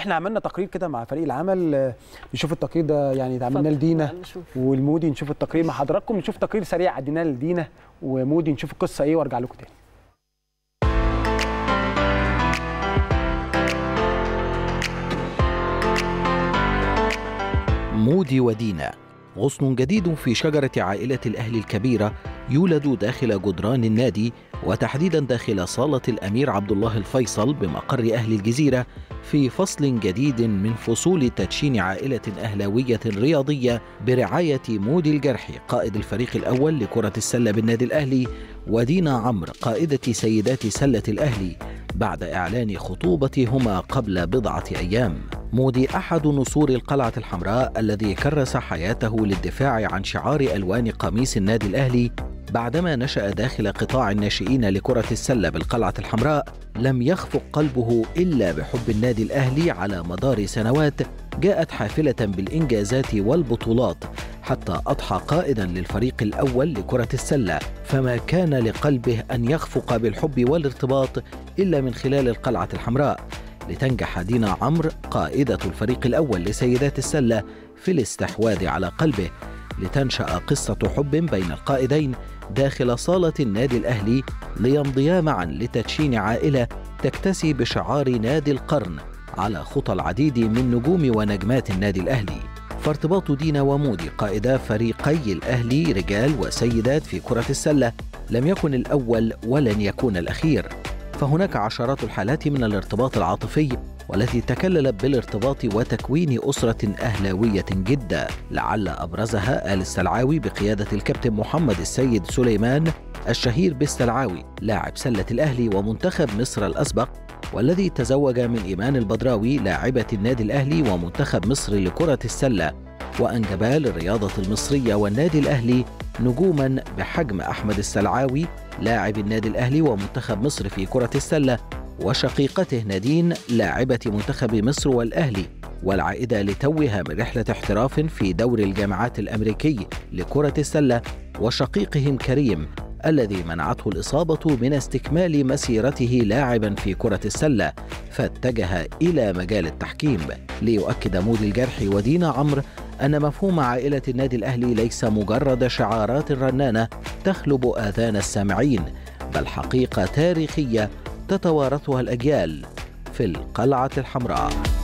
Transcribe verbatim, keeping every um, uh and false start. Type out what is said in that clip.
احنا عملنا تقرير كده مع فريق العمل، نشوف التقرير ده يعني عملناه لدينا والمودي، نشوف التقرير مع حضراتكم، نشوف تقرير سريع عديناه لدينا ومودي، نشوف القصه ايه وارجع لكم تاني. مودي ودينا، غصن جديد في شجرة عائلة الأهلي الكبيرة يولد داخل جدران النادي، وتحديدا داخل صالة الأمير عبد الله الفيصل بمقر أهل الجزيرة، في فصل جديد من فصول تدشين عائلة أهلاوية رياضية برعاية مودي الجرحي قائد الفريق الأول لكرة السلة بالنادي الأهلي، ودينا عمرو قائدة سيدات سلة الأهلي، بعد إعلان خطوبتهما قبل بضعة أيام. مودي أحد نسور القلعة الحمراء الذي كرس حياته للدفاع عن شعار ألوان قميص النادي الأهلي. بعدما نشأ داخل قطاع الناشئين لكرة السلة بالقلعة الحمراء، لم يخفق قلبه إلا بحب النادي الأهلي على مدار سنوات جاءت حافلة بالإنجازات والبطولات، حتى أضحى قائدا للفريق الأول لكرة السلة، فما كان لقلبه أن يخفق بالحب والارتباط إلا من خلال القلعة الحمراء، لتنجح دينا عمرو قائدة الفريق الأول لسيدات السلة في الاستحواذ على قلبه، لتنشأ قصة حب بين القائدين داخل صالة النادي الأهلي، ليمضيا معا لتدشين عائلة تكتسي بشعار نادي القرن على خطى العديد من نجوم ونجمات النادي الأهلي. فارتباط دينا ومودي قائدا فريقي الأهلي رجال وسيدات في كرة السلة لم يكن الأول ولن يكون الأخير، فهناك عشرات الحالات من الارتباط العاطفي والتي تكللت بالارتباط وتكوين أسرة أهلاوية جدا، لعل أبرزها آل السلعاوي بقيادة الكابتن محمد السيد سليمان الشهير بالسلعاوي لاعب سلة الأهلي ومنتخب مصر الأسبق، والذي تزوج من إيمان البدراوي لاعبة النادي الأهلي ومنتخب مصر لكرة السلة، وأنجبا للرياضة المصرية والنادي الأهلي نجوما بحجم أحمد السلعاوي لاعب النادي الأهلي ومنتخب مصر في كرة السلة، وشقيقته نادين لاعبة منتخب مصر والأهلي، والعائدة لتوها من رحلة احتراف في دوري الجامعات الأمريكي لكرة السلة، وشقيقهم كريم الذي منعته الإصابة من استكمال مسيرته لاعبا في كرة السلة، فاتجه إلى مجال التحكيم. ليؤكد مودي الجرحي ودينا عمرو أن مفهوم عائلة النادي الأهلي ليس مجرد شعارات رنانة تخلب آذان السامعين، بل حقيقة تاريخية تتوارثها الأجيال في القلعة الحمراء.